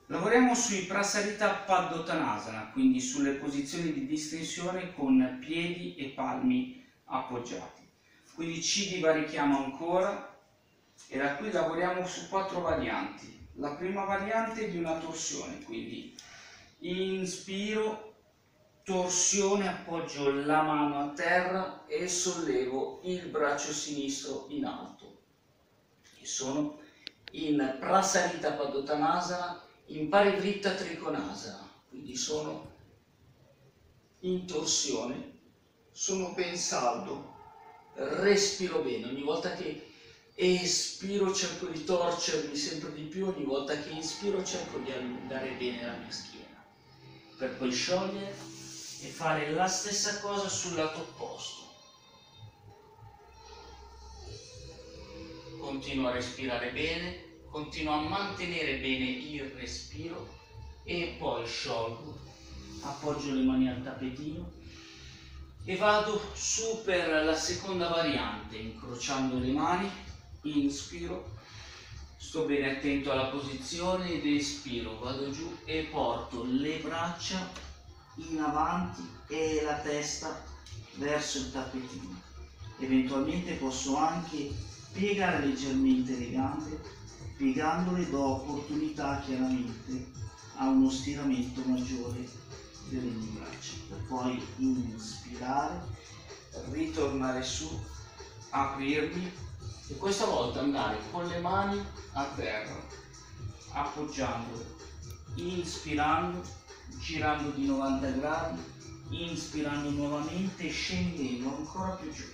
Lavoriamo sui Prasarita Paddottanasana, quindi sulle posizioni di distensione con piedi e palmi appoggiati. Quindi ci divarichiamo ancora e da qui lavoriamo su 4 varianti. La prima variante è di una torsione, quindi inspiro, torsione, appoggio la mano a terra e sollevo il braccio sinistro in alto. E sono in Prasarita Paddottanasana, in Parivritta Trikonasana, quindi sono in torsione, sono ben saldo, respiro bene, ogni volta che espiro cerco di torcermi sempre di più, ogni volta che inspiro cerco di allungare bene la mia schiena, per poi sciogliere e fare la stessa cosa sul lato opposto. Continuo a respirare bene, continuo a mantenere bene il respiro e poi sciolgo, appoggio le mani al tappetino e vado su per la seconda variante, incrociando le mani, inspiro, sto bene attento alla posizione ed espiro, vado giù e porto le braccia in avanti e la testa verso il tappetino. Eventualmente posso anche piegare leggermente le gambe. Piegandole do opportunità chiaramente a uno stiramento maggiore delle mie braccia, per poi inspirare, ritornare su, aprirmi e questa volta andare con le mani a terra, appoggiandole, inspirando, girando di 90 gradi, inspirando nuovamente, scendendo ancora più giù.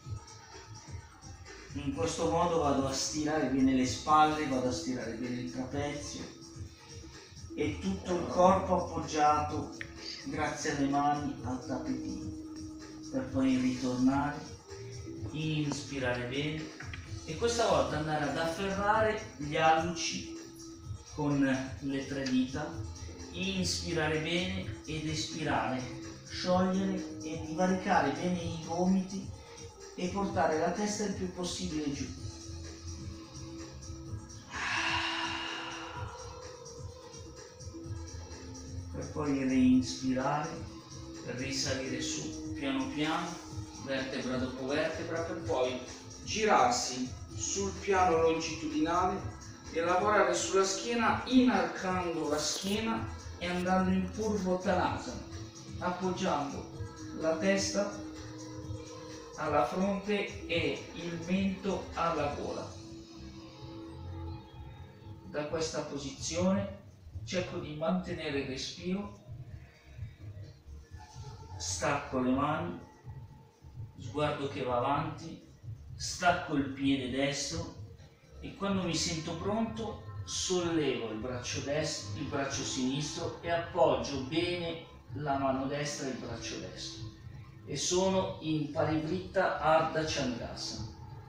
In questo modo vado a stirare bene le spalle, vado a stirare bene il trapezio e tutto il corpo appoggiato grazie alle mani al tappetino, per poi ritornare, inspirare bene e questa volta andare ad afferrare gli alluci con le 3 dita, inspirare bene ed espirare, sciogliere e divaricare bene i gomiti e portare la testa il più possibile giù. Per poi reinspirare, risalire su piano piano, vertebra dopo vertebra, per poi girarsi sul piano longitudinale e lavorare sulla schiena inarcando la schiena e andando in Purvottanasana, appoggiando la testa alla fronte e il mento alla gola. Da questa posizione cerco di mantenere il respiro, stacco le mani, sguardo che va avanti, stacco il piede destro e quando mi sento pronto sollevo il braccio destro, il braccio sinistro e appoggio bene la mano destra e il braccio destro. E sono in Parivritta Ardha Chandrasana.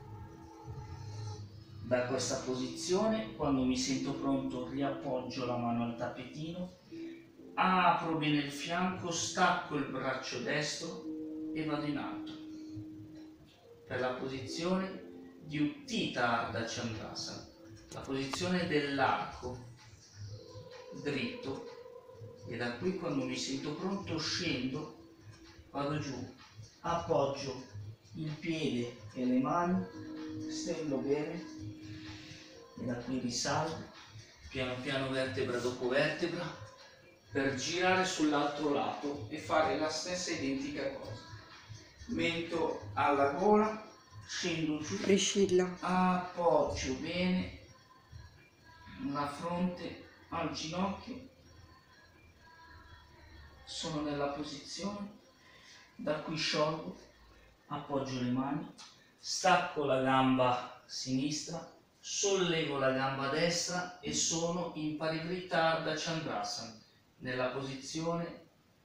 Da questa posizione, quando mi sento pronto, riappoggio la mano al tappetino, apro bene il fianco, stacco il braccio destro e vado in alto. Per la posizione di Utthita Ardha Chandrasana, la posizione dell'arco dritto, e da qui quando mi sento pronto scendo, vado giù, appoggio il piede e le mani, stendo bene e da qui risalgo, piano piano vertebra dopo vertebra, per girare sull'altro lato e fare la stessa identica cosa. Mento alla gola, scendo giù, appoggio bene la fronte al ginocchio, sono nella posizione. Da qui sciolgo, appoggio le mani, stacco la gamba sinistra, sollevo la gamba destra e sono in Parivritta Ardha Chandrasana, nella posizione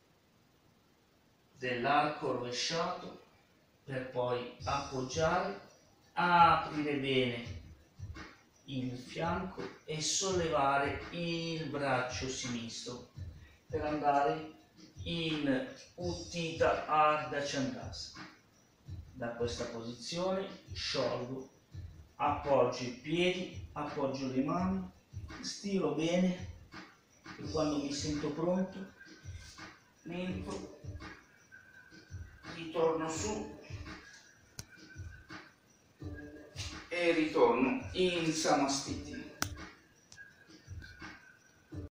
dell'arco rovesciato, per poi appoggiare, aprire bene il fianco e sollevare il braccio sinistro per andare in Utthita Ardha Chandrasana. Da questa posizione sciolgo, appoggio i piedi, appoggio le mani, stiro bene E quando mi sento pronto, entro, ritorno su e ritorno in Samastiti.